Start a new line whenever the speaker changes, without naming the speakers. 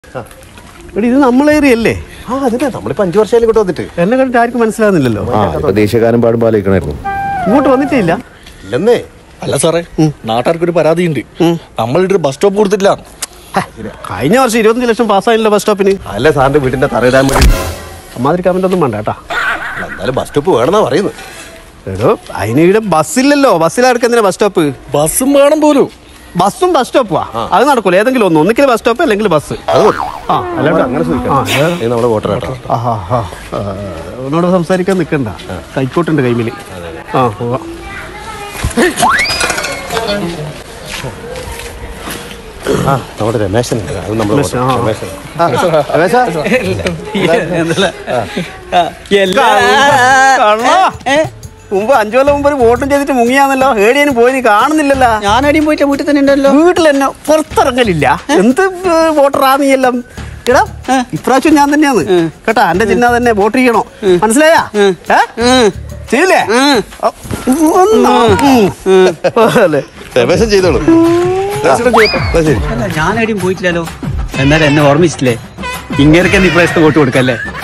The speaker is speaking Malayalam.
ഇത് നമ്മളേറിയല്ലേ?
ആ അതെ, നമ്മളിപ്പോ 5 വർഷമായാലും ഇങ്ങോട്ട് വന്നിട്ട്.
എന്നെ കണ്ടിട്ട് ആർക്കും മനസ്സിലാകുന്നില്ലല്ലോ.
ദേശീയഗാനം പാടുമ്പോൾ ആലോചിക്കണായിരുന്നു.
ഇങ്ങോട്ട് വന്നിട്ടേ ഇല്ല.
ഇല്ലെന്നേ.
അല്ല സാറേ, നാട്ടുകാർക്കൊരു പരാതിയുണ്ട്. നമ്മളിട്ട് ബസ് സ്റ്റോപ്പ് കൊടുത്തില്ല.
കഴിഞ്ഞ വർഷം 25 ലക്ഷം പാസ്സായില്ല ബസ് സ്റ്റോപ്പിന്.
അല്ല സാറിന്റെ വീടിന്റെ തറയിടാൻ വേണ്ടി.
അമ്മാതിരി കമന്റ് ഒന്നും വേണ്ട കേട്ടാ.
എന്തായാലും ബസ് സ്റ്റോപ്പ് വേണമെന്നാ പറയുന്നത്.
എടോ അതിന് ഇവിടെ ബസ്സില്ലല്ലോ. ബസ്സിലാർക്ക് എന്തിനാ ബസ് സ്റ്റോപ്പ്?
ബസ്സും വേണം പോലും.
ബസ്സും ബസ് സ്റ്റോപ്പാ അത് നടക്കൂല. ഏതെങ്കിലും ഒന്നിക്കൽ ബസ് സ്റ്റോപ്പ് അല്ലെങ്കിൽ ബസ്.
അല്ലാണ്ട് അങ്ങനെ നമ്മുടെ വോട്ടർ കേട്ടോ.
അവനോട് സംസാരിക്കാൻ നിൽക്കണ്ട. കൈക്കോട്ടുണ്ട് കൈമില്. പോവാ.
നമ്മുടെ രമേശൻ
മുമ്പ് 5 കൊല്ലം മുമ്പ് ഒരു വോട്ടും ചെയ്തിട്ട് മുങ്ങിയാന്നല്ലോ. ഏടിയാനും പോയി കാണുന്നില്ലല്ലോ.
ഞാനടിയും പോയിട്ട് വീട്ടിൽ തന്നെ ഉണ്ടല്ലോ.
വീട്ടിൽ തന്നെ പുറത്തിറങ്ങലില്ല. എന്ത് വോട്ടറാ നീ എല്ലാം? എടാ ഇപ്രാവശ്യം ഞാൻ തന്നെയാണ് കേട്ടാ. എന്റെ ചിഹ്ന തന്നെ വോട്ട് ചെയ്യണോ? മനസ്സിലായാ? ചെയ്യില്ലേ?
രമേശൻ ചെയ്തോളൂ.
ഞാനടിയും പോയിട്ടില്ലല്ലോ. എന്നാലും എന്നെ ഓർമ്മിച്ചില്ലേ? ഇങ്ങനെയൊക്കെ ഇപ്രാവശ്യത്തെ വോട്ട് കൊടുക്കല്ലേ?